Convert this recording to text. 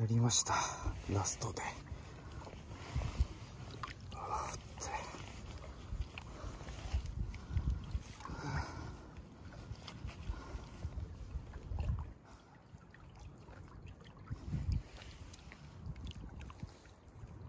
やりました。ラストで。